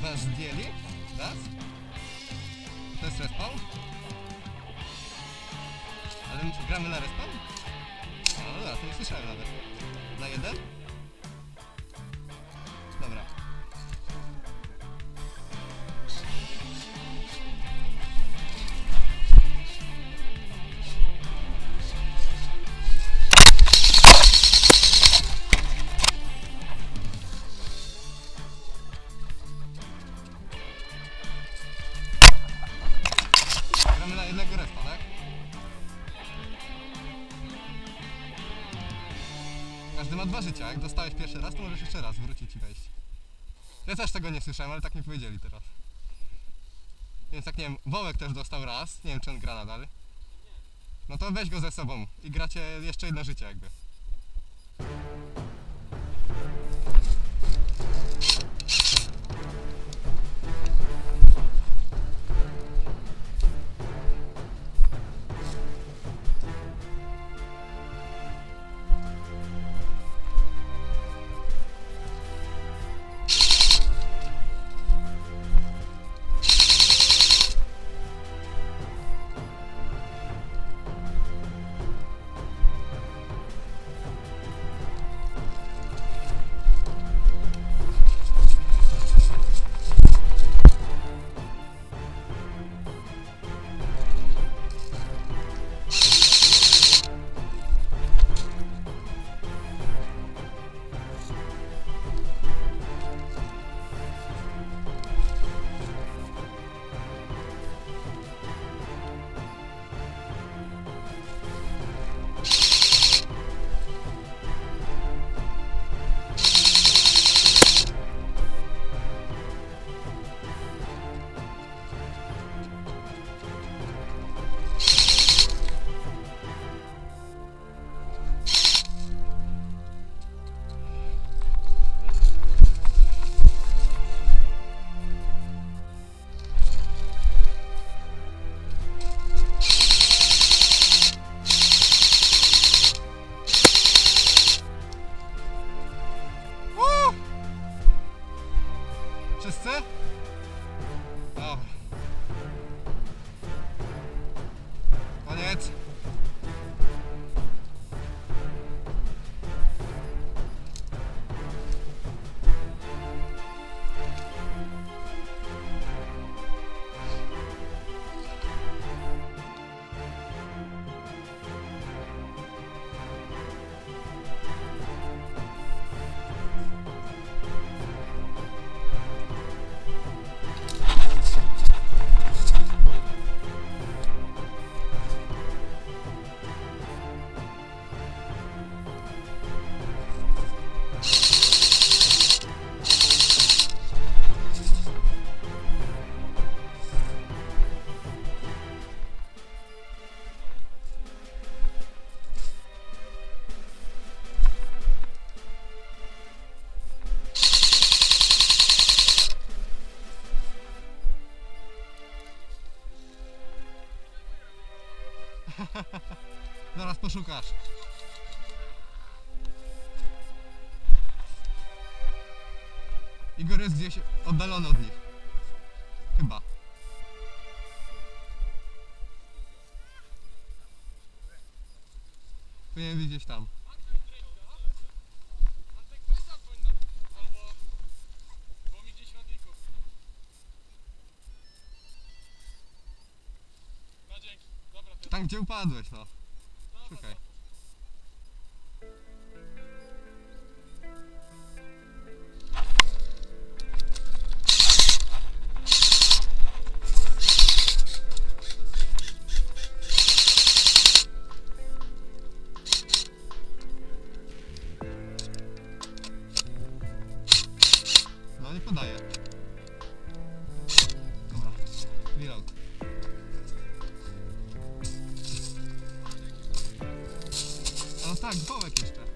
nas zdjęli? Raz? To jest respawn? Ale my gramy na respawn? No dobra, to nie słyszałem nawet. Na jeden? Dobra. Gramy na jednego respa, tak? Każdy ma 2 życia, jak dostałeś pierwszy raz, to możesz jeszcze raz wrócić i wejść. Ja też tego nie słyszałem, ale tak mi powiedzieli teraz. Więc jak nie wiem, Wołek też dostał raz, nie wiem czy on gra nadal. No to weź go ze sobą i gracie jeszcze jedno życie jakby. Wszyscy? Dobra. Koniec. Zaraz poszukasz. Igor jest gdzieś oddalony od nich. Chyba. Powinien być gdzieś tam. Tam gdzie upadłeś, no. Szukaj. No nie podaję. Dobra. Reload. No tak, Wołek jeszcze.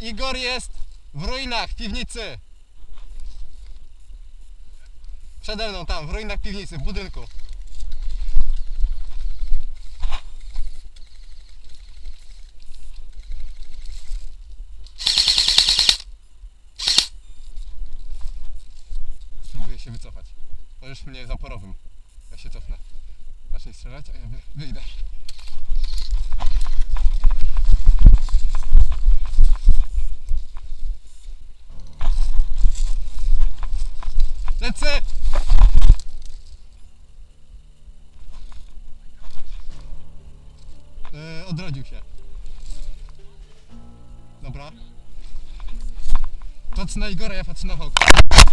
Igor jest w ruinach piwnicy. Przede mną tam, w ruinach piwnicy, w budynku. Spróbuję się wycofać. Możesz mnie zaporowym. Ja się cofnę. Zacznij strzelać, a ja wyjdę. Lecę! Odrodził się. Dobra. Patrz na Igora, ja patrzę na Hołka.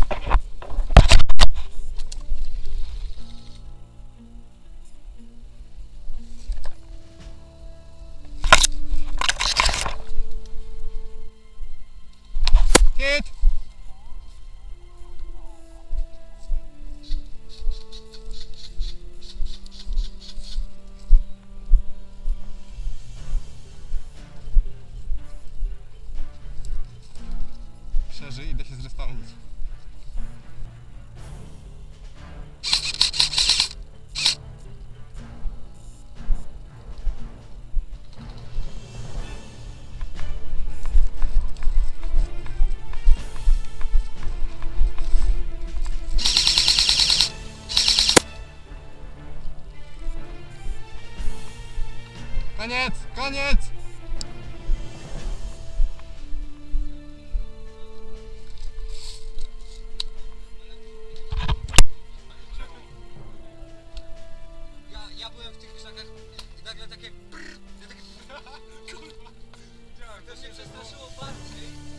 Hit! Przeżyj, idę się zrespawnić. Koniec! Koniec! Ja byłem w tych krzakach i nagle takie brrr, ja takie kurwa, to się przestraszyło bardziej.